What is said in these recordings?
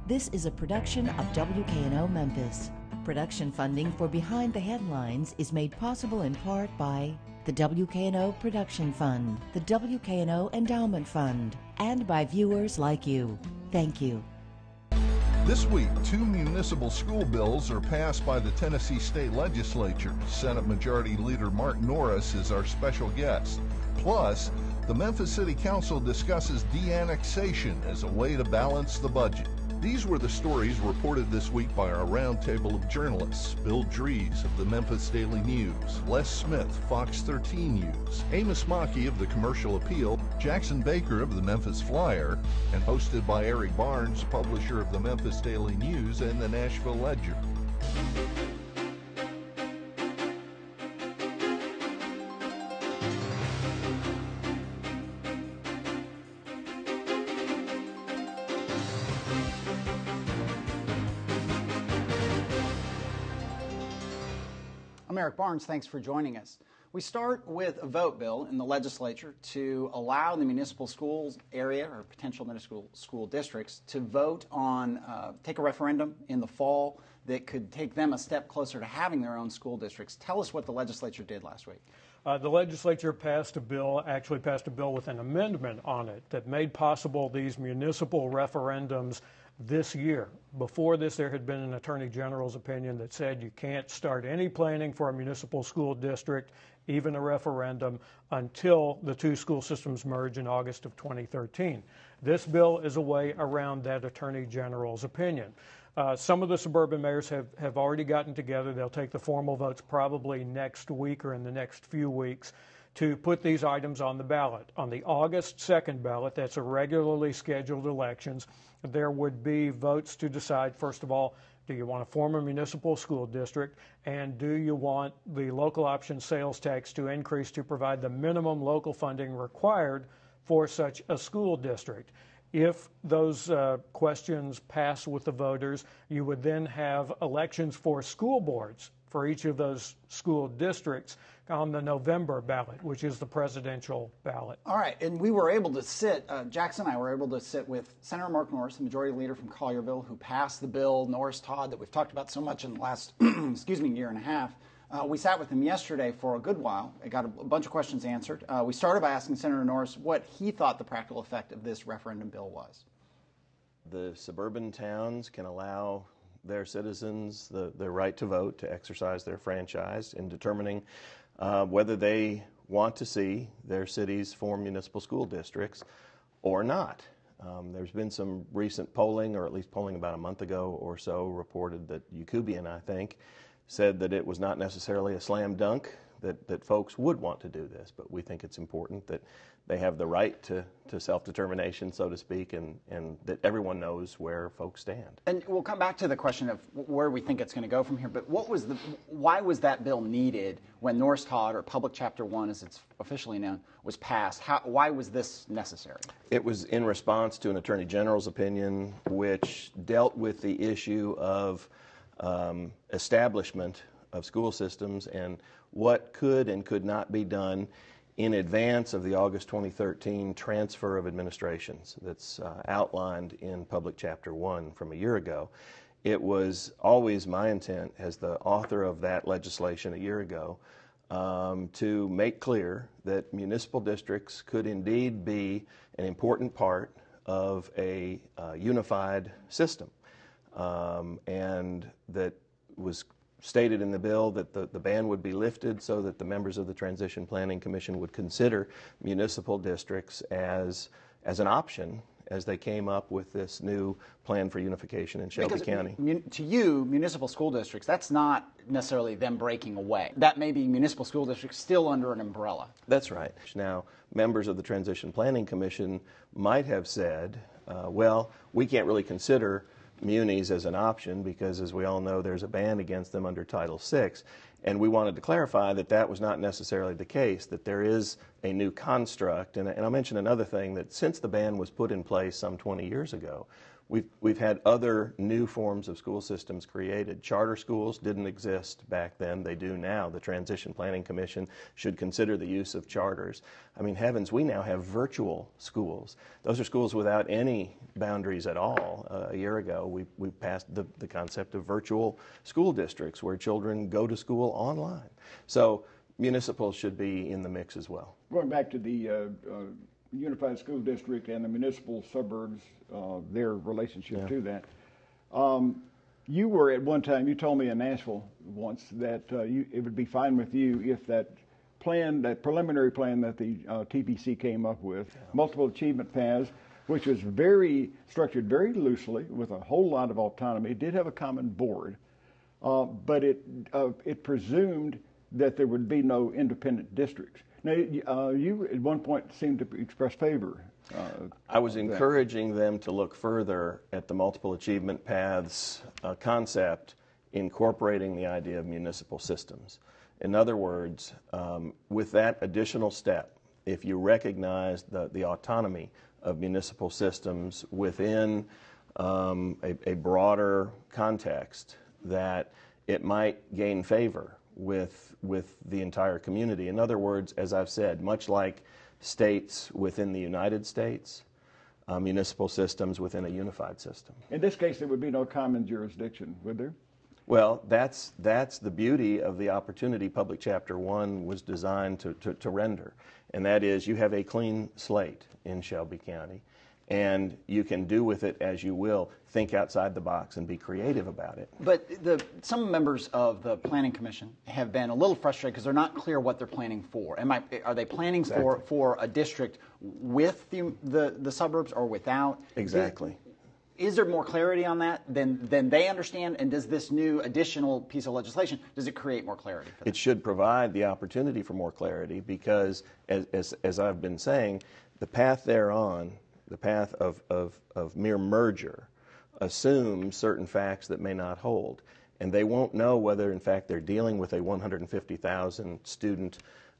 This is a production of WKNO Memphis. Production funding for Behind the Headlines is made possible in part by the WKNO Production Fund, the WKNO Endowment Fund, and by viewers like you. Thank you. This week, 2 municipal school bills are passed by the Tennessee State Legislature. Senate Majority Leader Mark Norris is our special guest. Plus, the Memphis City Council discusses de-annexation as a way to balance the budget. These were the stories reported this week by our roundtable of journalists: Bill Dries of the Memphis Daily News, Les Smith, Fox 13 News, Amos Mackey of the Commercial Appeal, Jackson Baker of the Memphis Flyer, and hosted by Eric Barnes, publisher of the Memphis Daily News and the Nashville Ledger. I'm Eric Barnes. Thanks for joining us. We start with a vote bill in the legislature to allow the municipal schools area or potential municipal school districts to vote on, take a referendum in the fall that could take them a step closer to having their own school districts. Tell us what the legislature did last week. The legislature passed a bill with an amendment on it that made possible these municipal referendums this year. Before this, there had been an Attorney General's opinion that said you can't start any planning for a municipal school district, even a referendum, until the two school systems merge in August of 2013. This bill is a way around that Attorney General's opinion. Some of the suburban mayors have already gotten together. They'll take the formal votes probably next week or in the next few weeks to put these items on the ballot. On the August 2nd ballot, that's a regularly scheduled elections, there would be votes to decide, first of all, do you want to form a municipal school district, and do you want the local option sales tax to increase to provide the minimum local funding required for such a school district? If those questions pass with the voters, you would then have elections for school boards for each of those school districts on the November ballot, which is the presidential ballot. All right, and we were able to sit, Jackson and I were able to sit with Senator Mark Norris, the majority leader from Collierville, who passed the bill, Norris-Todd, that we've talked about so much in the last, year and a half. We sat with him yesterday for a good while. I got a bunch of questions answered. We started by asking Senator Norris what he thought the practical effect of this referendum bill was. The suburban towns can allow their citizens the right to vote, to exercise their franchise in determining whether they want to see their cities form municipal school districts or not. There's been some recent polling, or at least polling about a month ago or so, reported that Yakubian, I think, said that it was not necessarily a slam dunk that folks would want to do this, but we think it's important that they have the right to self-determination, so to speak, and that everyone knows where folks stand. And we'll come back to the question of where we think it's going to go from here, but why was that bill needed when Norris-Todd, or Public Chapter 1 as it's officially known, was passed? Why was this necessary? It was in response to an Attorney General's opinion which dealt with the issue of establishment of school systems and what could and could not be done in advance of the August 2013 transfer of administrations that's outlined in Public Chapter 1 from a year ago. It was always my intent as the author of that legislation a year ago to make clear that municipal districts could indeed be an important part of a unified system. And that was stated in the bill that the ban would be lifted so that the members of the Transition Planning Commission would consider municipal districts as an option as they came up with this new plan for unification in Shelby County. To you, municipal school districts, that's not necessarily them breaking away. That may be municipal school districts still under an umbrella. That's right. Now, members of the Transition Planning Commission might have said, well, we can't really consider munis as an option because, as we all know, there's a ban against them under Title VI. And we wanted to clarify that that was not necessarily the case, that there is a new construct. And I'll mention another thing, that since the ban was put in place some 20 years ago, We've had other new forms of school systems created. Charter schools didn't exist back then. They do now. The Transition Planning Commission should consider the use of charters. I mean, heavens, we now have virtual schools. Those are schools without any boundaries at all. A year ago, we passed the concept of virtual school districts where children go to school online. So municipals should be in the mix as well. Going back to the Unified School District and the municipal suburbs, their relationship to that. You were at one time, you told me in Nashville once that it would be fine with you if that plan, that preliminary plan that the TPC came up with, multiple achievement paths, which was structured very loosely with a whole lot of autonomy. It did have a common board, but it presumed that there would be no independent districts. Now, you at one point seemed to express favor. I was encouraging them to look further at the multiple achievement paths concept, incorporating the idea of municipal systems. In other words, with that additional step, if you recognize the autonomy of municipal systems within a broader context, that it might gain favor with the entire community. In other words, as I've said, much like states within the United States, municipal systems within a unified system. In this case, there would be no common jurisdiction, would there? Well, that's the beauty of the opportunity Public Chapter 1 was designed to render, and that is you have a clean slate in Shelby County, and you can do with it as you will. Think outside the box and be creative about it. But some members of the Planning Commission have been a little frustrated because they're not clear what they're planning for. Are they planning for a district with the suburbs or without? Exactly. Is there more clarity on that than they understand? And does this new additional piece of legislation, does it create more clarity for them? It should provide the opportunity for more clarity because, as I've been saying, the path they're on, the path of mere merger, assumes certain facts that may not hold. And they won't know whether, in fact, they're dealing with a 150,000 student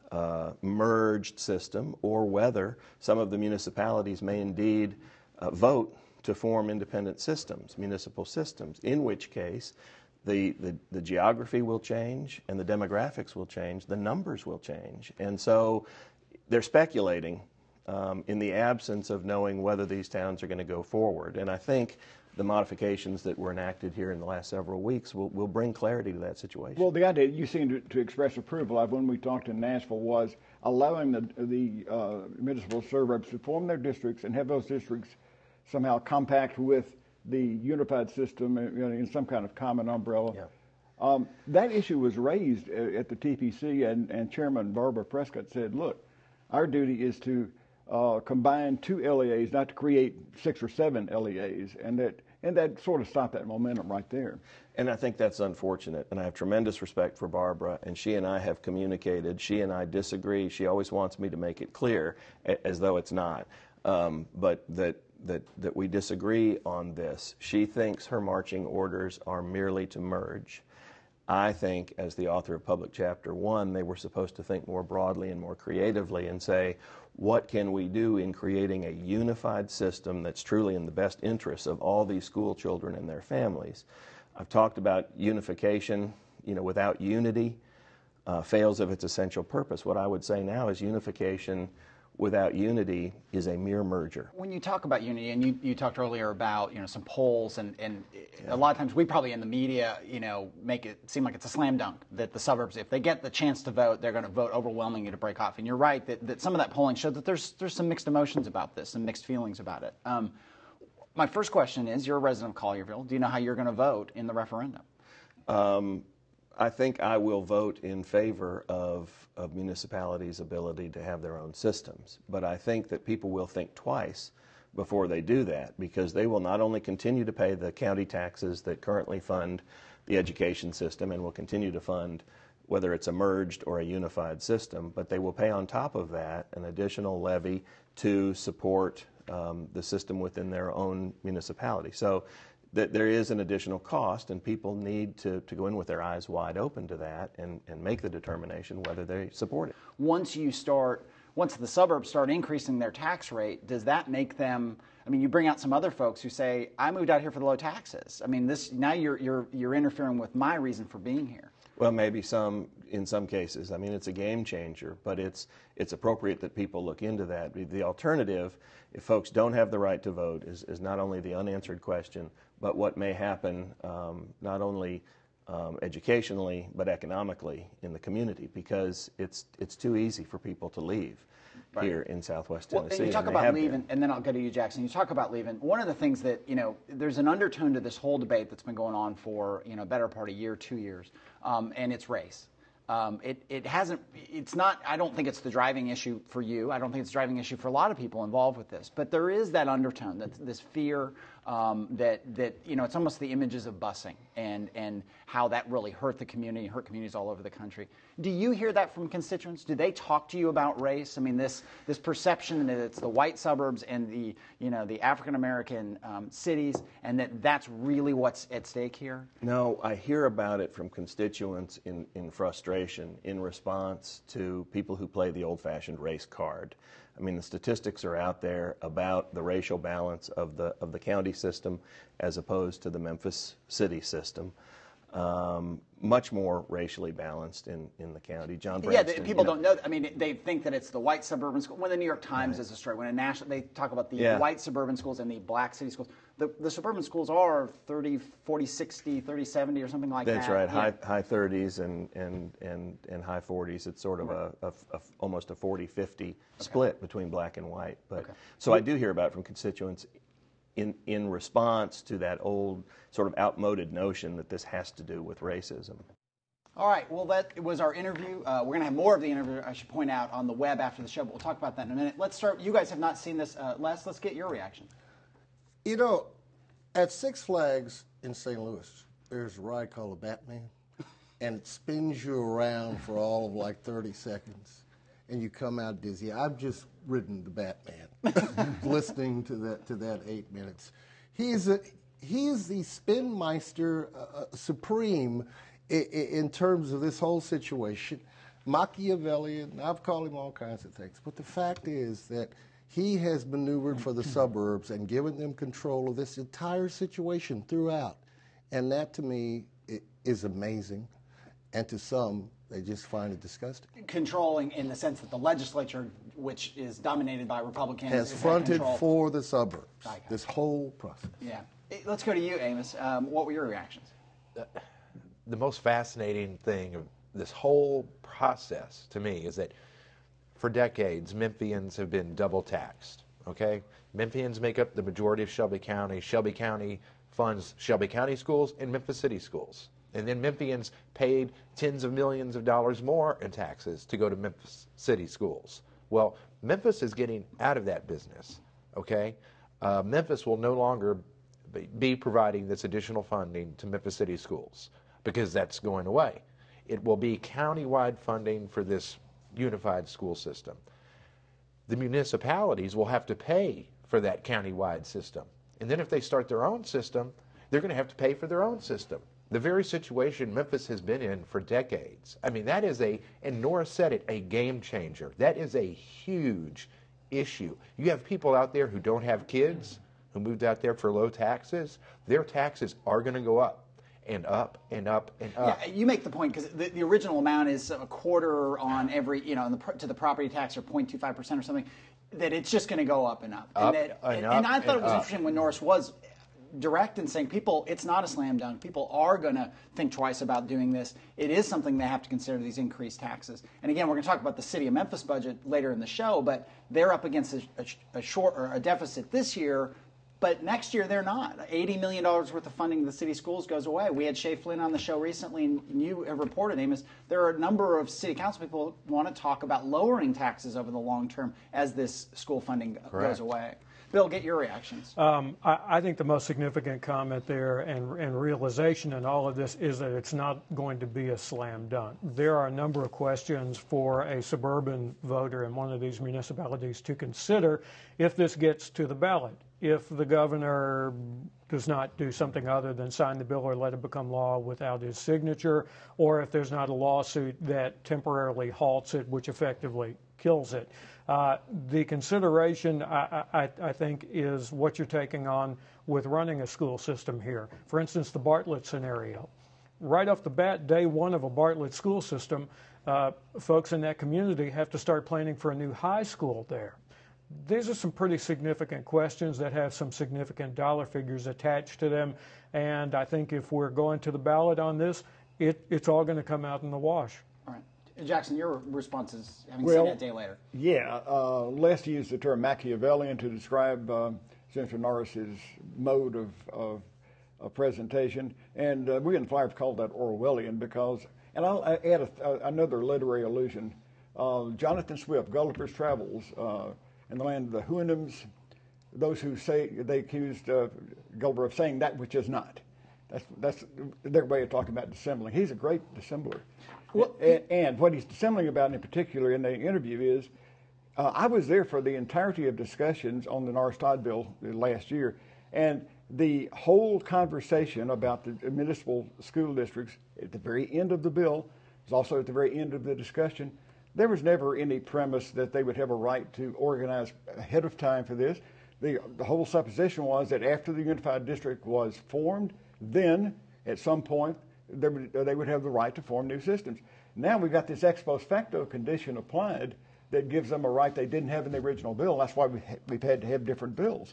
merged system or whether some of the municipalities may indeed vote to form independent systems, municipal systems, in which case the geography will change and the demographics will change, the numbers will change. And so they're speculating in the absence of knowing whether these towns are going to go forward. And I think the modifications that were enacted here in the last several weeks will bring clarity to that situation. Well, the idea you seem to express approval of when we talked in Nashville was allowing the municipal suburbs to form their districts and have those districts somehow compact with the unified system in some kind of common umbrella. Yeah. That issue was raised at the TPC, and Chairman Barbara Prescott said, look, our duty is to combine 2 LEAs, not to create 6 or 7 LEAs, and that sort of stopped that momentum right there. And I think that's unfortunate, and I have tremendous respect for Barbara, and she and I have communicated. She and I disagree. She always wants me to make it clear, as though it's not, but that we disagree on this. She thinks her marching orders are merely to merge. I think, as the author of Public Chapter 1, they were supposed to think more broadly and more creatively and say, what can we do in creating a unified system that's truly in the best interests of all these school children and their families? I've talked about unification, without unity, fails of its essential purpose. What I would say now is unification without unity is a mere merger. When you talk about unity, and you talked earlier about some polls, and a lot of times we probably in the media make it seem like it's a slam dunk that the suburbs, if they get the chance to vote, they're going to vote overwhelmingly to break off. And you're right that some of that polling showed that there's some mixed emotions about this, some mixed feelings about it. My first question is, you're a resident of Collierville. Do you know how you're going to vote in the referendum? I think I will vote in favor of municipalities' ability to have their own systems. But I think that people will think twice before they do that, because they will not only continue to pay the county taxes that currently fund the education system and will continue to fund whether it's a merged or a unified system, but they will pay on top of that an additional levy to support the system within their own municipality. So that there is an additional cost, and people need to go in with their eyes wide open to that and make the determination whether they support it. Once the suburbs start increasing their tax rate, does that make them I mean, you bring out some other folks who say, I moved out here for the low taxes. I mean, now you're interfering with my reason for being here. Well, maybe in some cases. I mean, it's a game changer, but it's appropriate that people look into that. The alternative, if folks don't have the right to vote, is not only the unanswered question, but what may happen not only educationally but economically in the community, because it's too easy for people to leave here in Southwest Tennessee. Well, you talk about leaving, and then I'll go to you, Jackson. You talk about leaving. One of the things that, there's an undertone to this whole debate that's been going on for, better part of a year, 2 years, and it's race. It's not, I don't think it's the driving issue for you. I don't think it's the driving issue for a lot of people involved with this. But there is that undertone, this fear that it's almost the images of busing and how that really hurt communities all over the country. Do you hear that from constituents? Do they talk to you about race? I mean, this perception that it's the white suburbs and the African American cities, and that's really what's at stake here? No, I hear about it from constituents in frustration in response to people who play the old-fashioned race card. I mean, the statistics are out there about the racial balance of the county system as opposed to the Memphis City system. Much more racially balanced in the county. John Branston, people don't know. I mean, they think that it's the white suburban school. When the New York Times is a story, when they talk about the white suburban schools and the black city schools. The suburban schools are 30, 40, 60, 30, 70 or something like that. That's right, high 30s and high 40s. It's sort of almost a 40-50 split between black and white. But so I do hear about it from constituents in response to that old sort of outmoded notion that this has to do with racism. All right, well, that was our interview. We're going to have more of the interview, I should point out, on the web after the show, but we'll talk about that in a minute. Let's start. You guys have not seen this. Les, let's get your reaction. At Six Flags in St. Louis, there's a ride called the Batman, and it spins you around for all of like 30 seconds, and you come out dizzy. I've just ridden the Batman, listening to that 8 minutes. He is the spinmeister supreme in terms of this whole situation. Machiavellian, I've called him all kinds of things, but the fact is that he has maneuvered for the suburbs and given them control of this entire situation throughout. And that, to me, is amazing. And to some, they just find it disgusting. Controlling in the sense that the legislature, which is dominated by Republicans, has fronted for the suburbs, this whole process. Yeah. Let's go to you, Amos. What were your reactions? The most fascinating thing of this whole process to me is that for decades, Memphians have been double taxed, okay? Memphians make up the majority of Shelby County. Shelby County funds Shelby County schools and Memphis City schools. And then Memphians paid tens of millions of dollars more in taxes to go to Memphis City schools. Well, Memphis is getting out of that business, okay? Memphis will no longer be providing this additional funding to Memphis City schools because that's going away. It will be county-wide funding for this unified school system. The municipalities will have to pay for that county-wide system. And then if they start their own system, they're going to have to pay for their own system. The very situation Memphis has been in for decades. I mean, that is and Norris said it, a game changer. That is a huge issue. You have people out there who don't have kids, who moved out there for low taxes. Their taxes are going to go up. And up and up and up. Yeah, you make the point because the original amount is a quarter on every, to the property tax or 0.25% or something, that it's just going to go up and up. And I thought it was interesting when Norris was direct in saying it's not a slam dunk. People are going to think twice about doing this. It is something they have to consider, these increased taxes. And again, we're going to talk about the city of Memphis budget later in the show, but they're up against a deficit this year. But next year, they're not. $80 million worth of funding to the city schools goes away. We had Shay Flynn on the show recently, and you have reported, Amos, there are a number of city council people who want to talk about lowering taxes over the long term as this school funding goes away. Bill, get your reactions. I think the most significant comment there and realization in all of this is that it's not going to be a slam dunk. There are a number of questions for a suburban voter in one of these municipalities to consider if this gets to the ballot. If the governor does not do something other than sign the bill or let it become law without his signature, or if there's not a lawsuit that temporarily halts it, which effectively kills it. The consideration, I think, is what you're taking on with running a school system here. For instance, the Bartlett scenario. Right off the bat, day one of a Bartlett school system, folks in that community have to start planning for a new high school there. These are some pretty significant questions that have some significant dollar figures attached to them, and I think if we're going to the ballot on this, it's all going to come out in the wash. All right. Jackson, your response is having seen that day later. Yeah, Les used the term Machiavellian to describe Senator Norris's mode of presentation, and we in the Flyers called that Orwellian because, and I'll add another literary allusion. Jonathan Swift, Gulliver's Travels, in the land of the Houyhnhnms, those who say they accused Gulliver of saying that which is not. That's their way of talking about dissembling. He's a great dissembler. Well, and what he's dissembling about in particular in the interview is, I was there for the entirety of discussions on the Norris-Todd bill last year, and the whole conversation about the municipal school districts at the very end of the bill was also at the very end of the discussion. There was never any premise that they would have a right to organize ahead of time for this. The whole supposition was that after the unified district was formed, then at some point they would have the right to form new systems. Now we've got this ex post facto condition applied that gives them a right they didn't have in the original bill. That's why we've had to have different bills.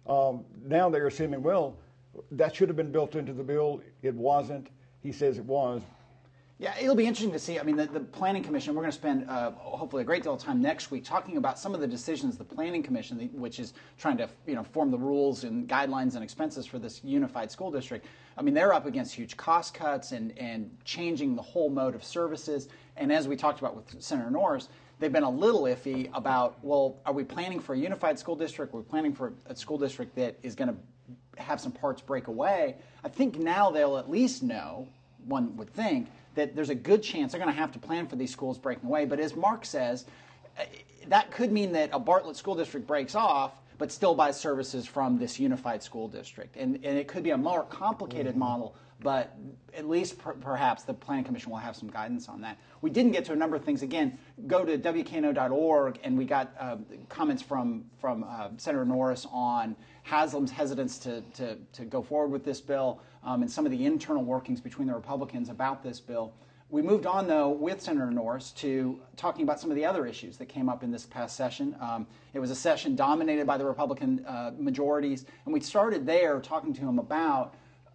Now they're assuming, well, that should have been built into the bill. It wasn't. He says it was. Yeah, it'll be interesting to see. I mean, the Planning Commission, we're going to spend hopefully a great deal of time next week talking about some of the decisions the Planning Commission, which is trying to form the rules and guidelines and expenses for this unified school district. I mean, they're up against huge cost cuts and changing the whole mode of services. And as we talked about with Senator Norris, they've been a little iffy about, well, are we planning for a unified school district? Are we planning for a school district that is going to have some parts break away? I think now they'll at least know, one would think, that there's a good chance they're going to have to plan for these schools breaking away. But as Mark says, that could mean that a Bartlett school district breaks off, but still buys services from this unified school district. And it could be a more complicated model, but at least perhaps the Planning Commission will have some guidance on that. We didn't get to a number of things. Again, go to WKNO.org, and we got comments from Senator Norris on Haslam's hesitance to go forward with this bill, and some of the internal workings between the Republicans about this bill. We moved on, though, with Senator Norris to talking about some of the other issues that came up in this past session. It was a session dominated by the Republican majorities, and we started there talking to him about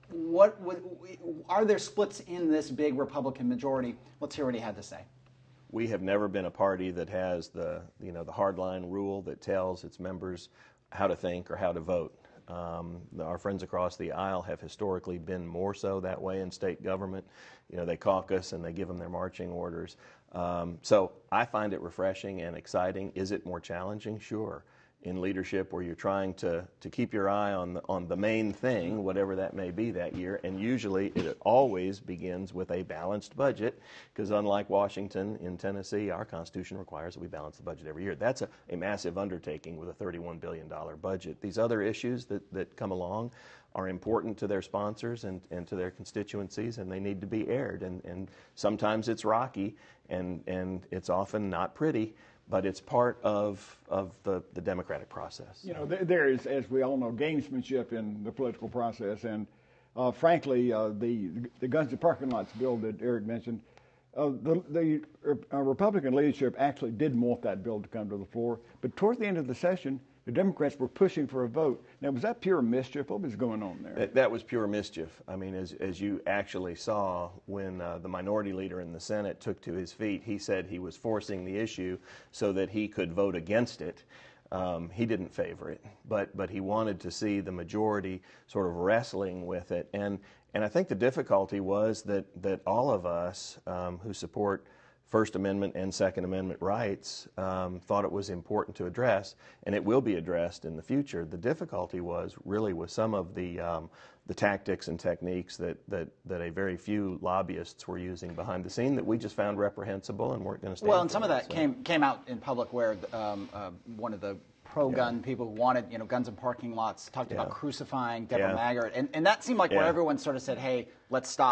are there splits in this big Republican majority? Let's hear what he had to say. We have never been a party that has the hardline rule that tells its members how to think or how to vote. Our friends across the aisle have historically been more so that way in state government. They caucus and they give them their marching orders. So I find it refreshing and exciting. Is it more challenging? Sure. In leadership, where you're trying to keep your eye on the main thing, whatever that may be that year, and usually it always begins with a balanced budget, because unlike Washington, in Tennessee, our Constitution requires that we balance the budget every year. That's a massive undertaking with a $31 billion budget. These other issues that come along are important to their sponsors and to their constituencies, and they need to be aired. And sometimes it's rocky, and it's often not pretty, but it's part of the democratic process. There is, as we all know, gamesmanship in the political process, and frankly, the guns and parking lots bill that Eric mentioned, the Republican leadership actually didn't want that bill to come to the floor, but toward the end of the session, the Democrats were pushing for a vote. Now, was that pure mischief? What was going on there? That was pure mischief. I mean, as you actually saw when the minority leader in the Senate took to his feet, he said he was forcing the issue so that he could vote against it. He didn't favor it, but he wanted to see the majority sort of wrestling with it. And I think the difficulty was that all of us who support First Amendment and Second Amendment rights thought it was important to address, and it will be addressed in the future. The difficulty was really with some of the tactics and techniques that a very few lobbyists were using behind the scene that we just found reprehensible and weren't going to stand for. Well, and some of that came out in public where one of the pro-gun people who wanted guns in parking lots talked about crucifying Deborah Maggart, and that seemed like where everyone sort of said, hey, let's stop.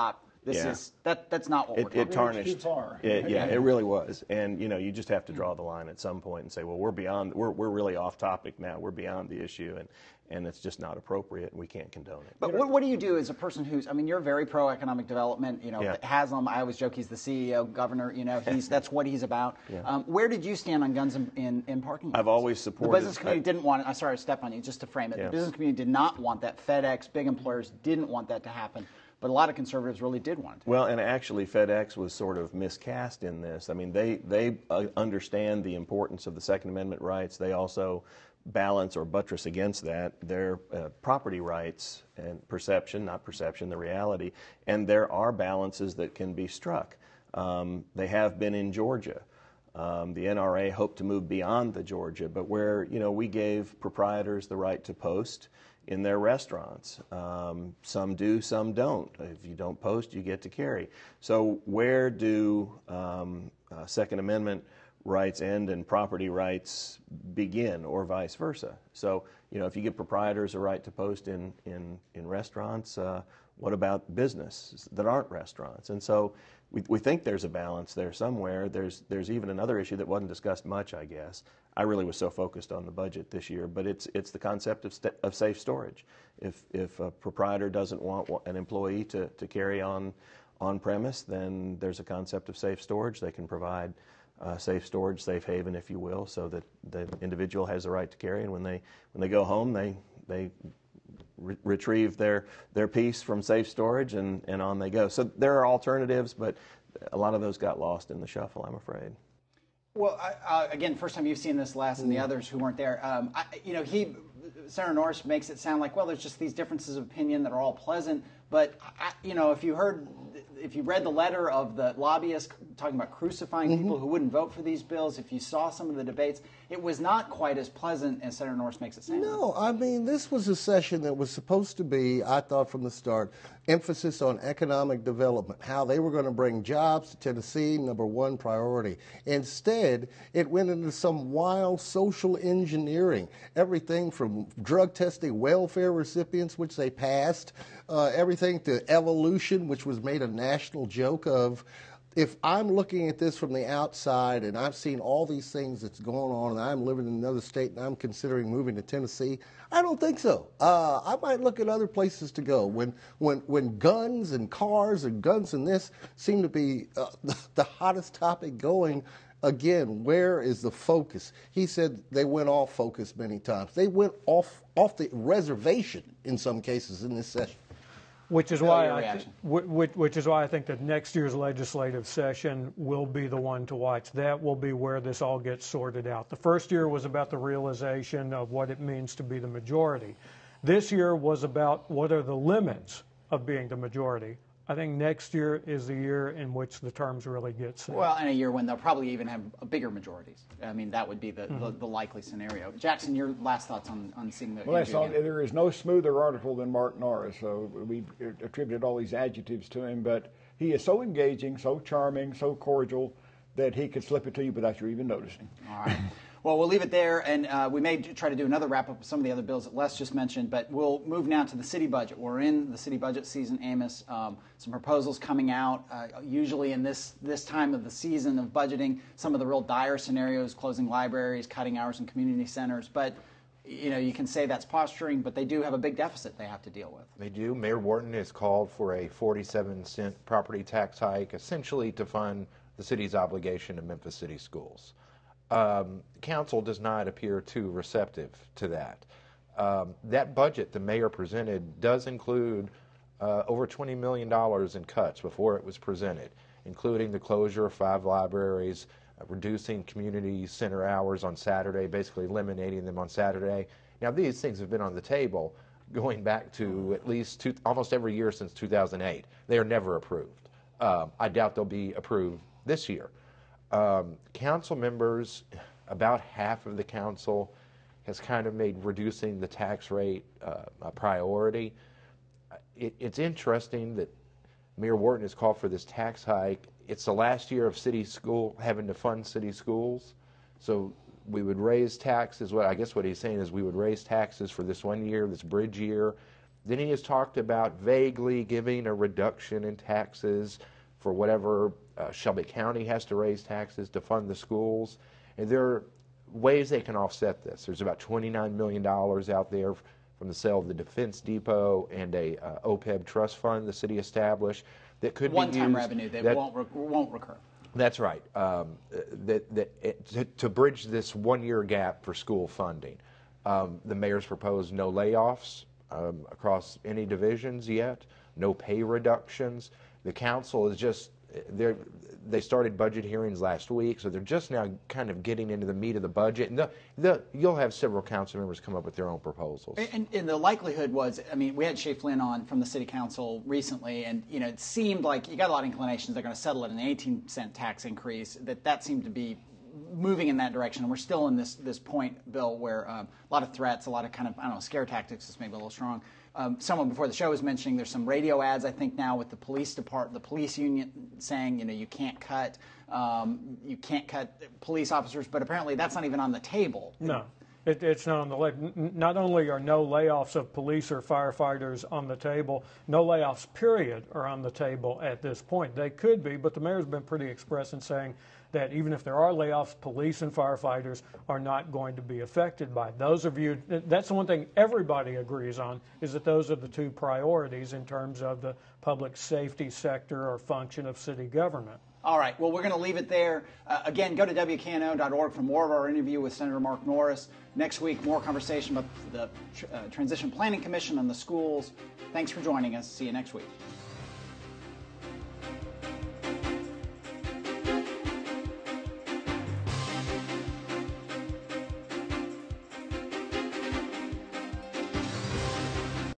That's not what we're talking It tarnished. Too far. It really was. And you just have to draw the line at some point and say, well, we're really off topic now. We're beyond the issue, and it's just not appropriate, and we can't condone it. But what do you do as a person who's, you're very pro economic development, Haslam, I always joke he's the CEO, governor, that's what he's about. Yeah. Where did you stand on guns in parking lots? I've always supported. The business community didn't want it. I'm sorry to step on you, just to frame it. Yeah. The business community did not want that. FedEx, big employers didn't want that to happen. But a lot of conservatives really did want it. Well, and actually FedEx was sort of miscast in this. They understand the importance of the Second Amendment rights. They also balance or buttress against that their property rights and the reality. And there are balances that can be struck. They have been in Georgia. The NRA hoped to move beyond the Georgia, but where we gave proprietors the right to post in their restaurants. Some do, some don't. If you don't post, you get to carry. So where do Second Amendment rights end and property rights begin, or vice versa? So if you give proprietors a right to post in restaurants, what about business that aren't restaurants? And so we think there's a balance there somewhere. There's even another issue that wasn't discussed much, I guess. I really was so focused on the budget this year, but it's the concept of safe storage. If a proprietor doesn't want an employee to carry on premise, then there's a concept of safe storage. They can provide safe storage, safe haven, if you will, so that the individual has the right to carry. And when they go home, they retrieve their piece from safe storage, and on they go. So there are alternatives, but a lot of those got lost in the shuffle, I'm afraid. Well, again, first time you've seen this, Les, and the others who weren't there. Senator Norris makes it sound like, well, there's just these differences of opinion that are all pleasant. But if you read the letter of the lobbyists talking about crucifying people who wouldn't vote for these bills, if you saw some of the debates, it was not quite as pleasant as Senator Norris makes it sound. No, this was a session that was supposed to be, I thought from the start, emphasis on economic development, how they were going to bring jobs to Tennessee, #1 priority. Instead, it went into some wild social engineering, everything from drug testing welfare recipients, which they passed, everything to evolution, which was made a national joke of. If I'm looking at this from the outside and I've seen all these things that's going on and I'm living in another state and I'm considering moving to Tennessee, I don't think so. I might look at other places to go. When guns and cars and guns and this seem to be the hottest topic going, again, where is the focus? He said they went off focus many times. They went off the reservation in some cases in this session. Which is why I think that next year's legislative session will be the one to watch. That will be where this all gets sorted out. The first year was about the realization of what it means to be the majority. This year was about what are the limits of being the majority. I think next year is the year in which the terms really get set. Well, and a year when they'll probably even have bigger majorities. That would be the likely scenario. Jackson, your last thoughts on seeing the... Well, there is no smoother article than Mark Norris, so we attributed all these adjectives to him, but he is so engaging, so charming, so cordial, that he could slip it to you without you even noticing. All right. Well, we'll leave it there, and we may try to do another wrap-up of some of the other bills that Les just mentioned, but we'll move now to the city budget. We're in the city budget season, Amos. Some proposals coming out, usually in this time of the season of budgeting, some of the real dire scenarios, closing libraries, cutting hours in community centers, but you can say that's posturing, but they do have a big deficit they have to deal with. They do. Mayor Wharton has called for a 47-cent property tax hike, essentially to fund the city's obligation to Memphis City Schools. Council does not appear too receptive to that. That budget the mayor presented does include over $20 million in cuts before it was presented, including the closure of 5 libraries, reducing community center hours on Saturday, basically eliminating them on Saturday. Now, these things have been on the table going back to at least almost every year since 2008. They are never approved. I doubt they'll be approved this year. Council members, about half of the council, has kind of made reducing the tax rate a priority. It's interesting that Mayor Wharton has called for this tax hike. It's the last year of city school having to fund city schools, so we would raise taxes. What he's saying is we would raise taxes for this one year, this bridge year, Then he has talked about vaguely giving a reduction in taxes for whatever Shelby County has to raise taxes to fund the schools. And there are ways they can offset this. There's about $29 million out there from the sale of the Defense Depot and a OPEB trust fund the city established that could be used. One-time revenue that won't recur. That's right. To bridge this one-year gap for school funding, the mayor's proposed no layoffs across any divisions yet, no pay reductions. The council is just they started budget hearings last week, so they're just now kind of getting into the meat of the budget. And you'll have several council members come up with their own proposals. And the likelihood was, I mean, we had Shay Flynn on from the City Council recently, and it seemed like you got a lot of inclinations they're going to settle at an 18-cent tax increase. That seemed to be moving in that direction. And we're still in this point, Bill, where a lot of threats, a lot of kind of, I don't know, scare tactics is maybe a little strong. Someone before the show was mentioning there's some radio ads, I think, now with the police department, the police union saying, you can't cut police officers, but apparently that's not even on the table. No, it's not on the list. Not only are no layoffs of police or firefighters on the table, no layoffs, period, are on the table at this point. They could be, but the mayor's been pretty express in saying that even if there are layoffs, police and firefighters are not going to be affected by it. Those of you, that's the one thing everybody agrees on, is that those are the two priorities in terms of the public safety sector or function of city government. All right. Well, we're going to leave it there. Again, go to WKNO.org for more of our interview with Senator Mark Norris. Next week, more conversation about the Transition Planning Commission and the schools. Thanks for joining us. See you next week.